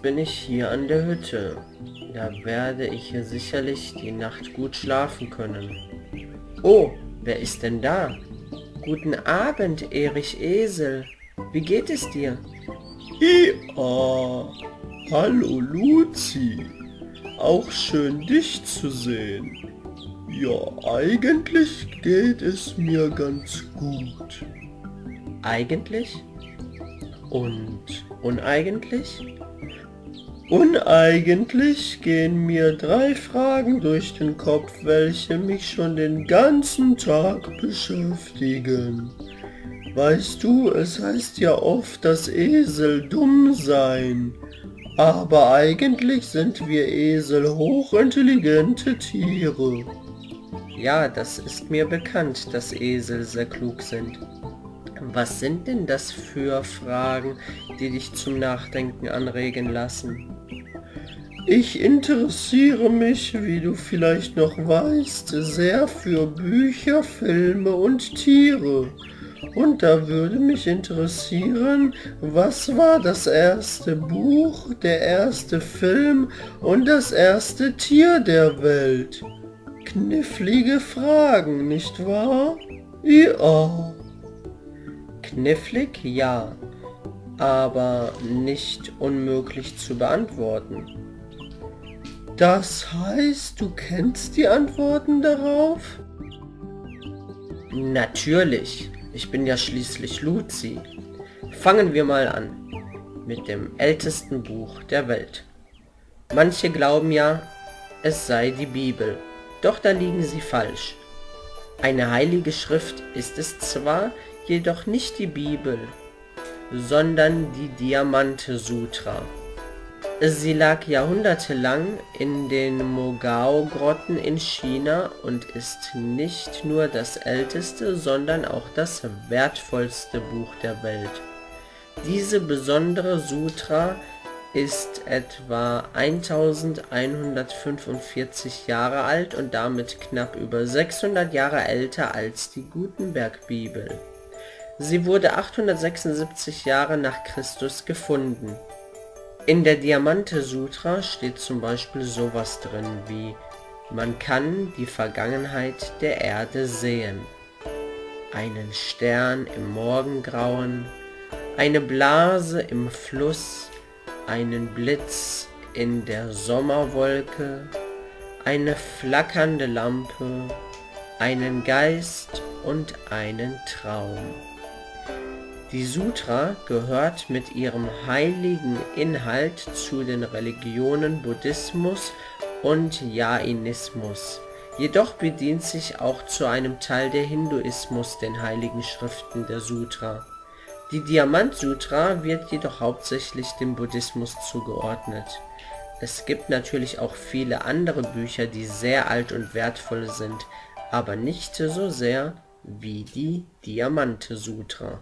bin ich hier an der Hütte. Da werde ich hier sicherlich die Nacht gut schlafen können. Oh, wer ist denn da? Guten Abend, Erich Esel. Wie geht es dir? Ja, hallo Luzi. Auch schön dich zu sehen. Ja, eigentlich geht es mir ganz gut. Eigentlich? Und uneigentlich? Uneigentlich gehen mir 3 Fragen durch den Kopf, welche mich schon den ganzen Tag beschäftigen. Weißt du, es heißt ja oft, dass Esel dumm seien. Aber eigentlich sind wir Esel hochintelligente Tiere. Ja, das ist mir bekannt, dass Esel sehr klug sind. Was sind denn das für Fragen, die dich zum Nachdenken anregen lassen? Ich interessiere mich, wie du vielleicht noch weißt, sehr für Bücher, Filme und Tiere. Und da würde mich interessieren, was war das erste Buch, der erste Film und das erste Tier der Welt? Knifflige Fragen, nicht wahr? Ja. Knifflig, ja, aber nicht unmöglich zu beantworten. Das heißt, du kennst die Antworten darauf? Natürlich, ich bin ja schließlich Luzi. Fangen wir mal an mit dem ältesten Buch der Welt. Manche glauben ja, es sei die Bibel, doch da liegen sie falsch. Eine heilige Schrift ist es zwar, jedoch nicht die Bibel, sondern die Diamante-Sutra. Sie lag jahrhundertelang in den Mogao-Grotten in China und ist nicht nur das älteste, sondern auch das wertvollste Buch der Welt. Diese besondere Sutra ist etwa 1145 Jahre alt und damit knapp über 600 Jahre älter als die Gutenberg-Bibel. Sie wurde 876 Jahre nach Christus gefunden. In der Diamante-Sutra steht zum Beispiel sowas drin wie: Man kann die Vergangenheit der Erde sehen, einen Stern im Morgengrauen, eine Blase im Fluss, einen Blitz in der Sommerwolke, eine flackernde Lampe, einen Geist und einen Traum. Die Sutra gehört mit ihrem heiligen Inhalt zu den Religionen Buddhismus und Jainismus. Jedoch bedient sich auch zu einem Teil der Hinduismus den heiligen Schriften der Sutra. Die Diamant-Sutra wird jedoch hauptsächlich dem Buddhismus zugeordnet. Es gibt natürlich auch viele andere Bücher, die sehr alt und wertvoll sind, aber nicht so sehr wie die Diamante-Sutra.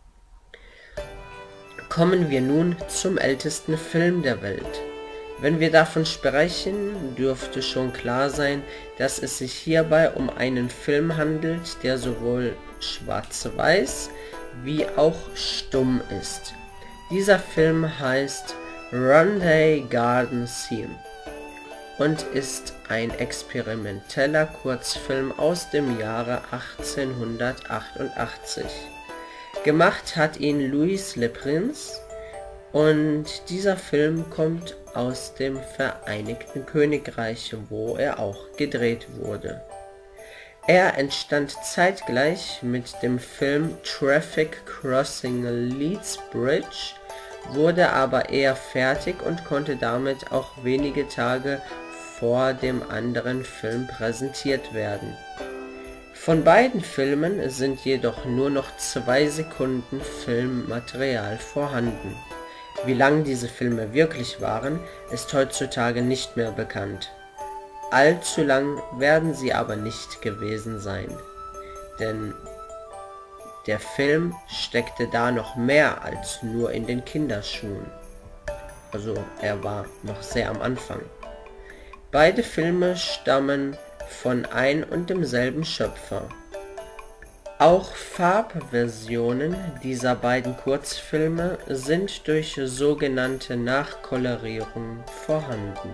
Kommen wir nun zum ältesten Film der Welt. Wenn wir davon sprechen, dürfte schon klar sein, dass es sich hierbei um einen Film handelt, der sowohl schwarz-weiß wie auch stumm ist. Dieser Film heißt Runday Garden Scene und ist ein experimenteller Kurzfilm aus dem Jahre 1888. Gemacht hat ihn Louis Le Prince und dieser Film kommt aus dem Vereinigten Königreich, wo er auch gedreht wurde. Er entstand zeitgleich mit dem Film Traffic Crossing Leeds Bridge, wurde aber eher fertig und konnte damit auch wenige Tage vor dem anderen Film präsentiert werden. Von beiden Filmen sind jedoch nur noch 2 Sekunden Filmmaterial vorhanden. Wie lang diese Filme wirklich waren, ist heutzutage nicht mehr bekannt. Allzu lang werden sie aber nicht gewesen sein, denn der Film steckte da noch mehr als nur in den Kinderschuhen. Also er war noch sehr am Anfang. Beide Filme stammen von ein und demselben Schöpfer. Auch Farbversionen dieser beiden Kurzfilme sind durch sogenannte Nachkolorierung vorhanden.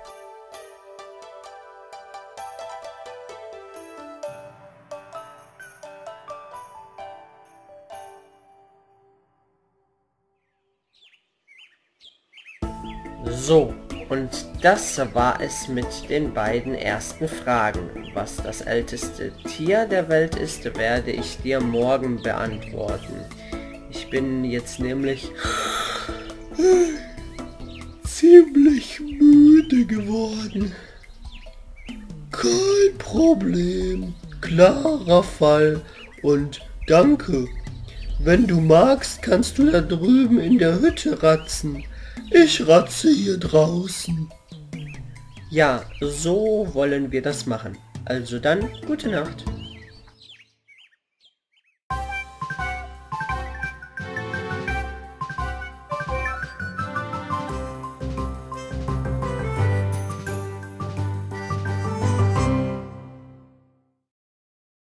So, und das war es mit den beiden ersten Fragen. Was das älteste Tier der Welt ist, werde ich dir morgen beantworten. Ich bin jetzt nämlich ziemlich müde geworden. Kein Problem. Klarer Fall und danke. Wenn du magst, kannst du da drüben in der Hütte ratzen. Ich ratze hier draußen. Ja, so wollen wir das machen. Also dann, gute Nacht.